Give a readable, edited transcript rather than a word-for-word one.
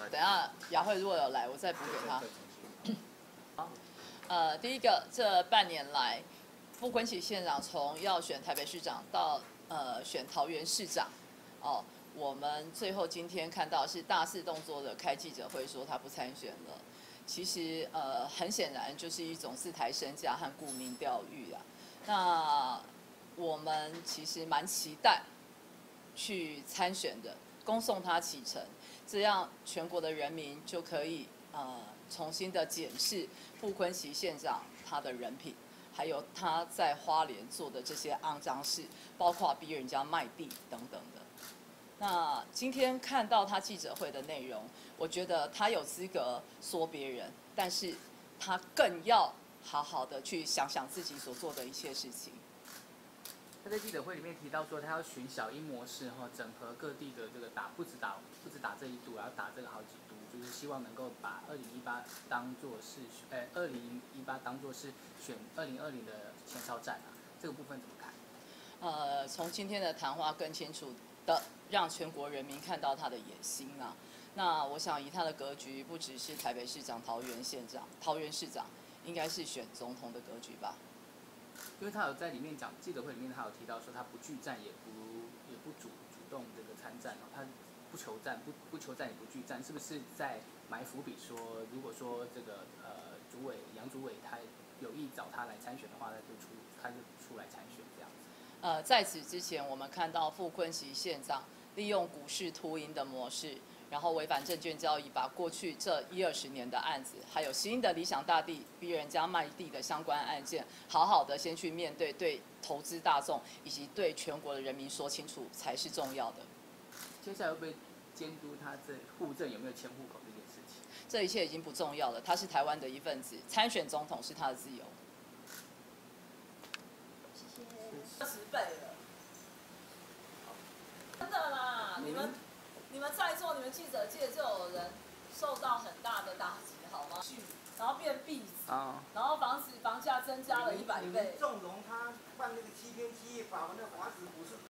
等一下雅慧如果有来，我再补给她。第一个，这半年来，傅昆萁县长从要选台北市长到选桃园市长，哦，我们最后今天看到是大肆动作的开记者会说他不参选了。其实很显然就是一种自抬身价和沽名钓誉啊。那我们其实蛮期待去参选的，恭送他启程，这样全国的人民就可以重新的检视傅昆萁县长他的人品，还有他在花莲做的这些肮脏事，包括逼人家卖地等等的。那今天看到他记者会的内容，我觉得他有资格说别人，但是他更要好好的去想想自己所做的一切事情。 他在记者会里面提到说，他要循小英模式哈，整合各地的这个不止打这一度，然后打这个好几都，就是希望能够把2018当做是选2020的前哨战啊，这个部分怎么看？ 从今天的谈话更清楚的让全国人民看到他的野心啊。那我想以他的格局，不只是台北市长、桃园市长，应该是选总统的格局吧。 因为他有在里面讲，记者会里面他有提到说，他不拒战，也不主动这个参战哦，他不求战，不求战也不拒战，是不是在埋伏笔说，如果说这个杨主委他有意找他来参选的话，他就出来参选这样子。 在此之前，我们看到傅昆萁县长利用股市秃鹰的模式，然后违反证券交易，把过去这10-20年的案子，还有新的理想大地逼人家卖地的相关案件，好好的先去面对，对投资大众以及对全国的人民说清楚才是重要的。 接下来会不会监督他这户政有没有迁户口这件事情？ 这一切已经不重要了，他是台湾的一份子，参选总统是他的自由。 谢谢。 10倍了，真的啦！你们在座，你们记者界就有人受到很大的打击，好吗？然后变壁纸，然后房价增加了100倍。 纵容他办那个7天7夜法，那房子不是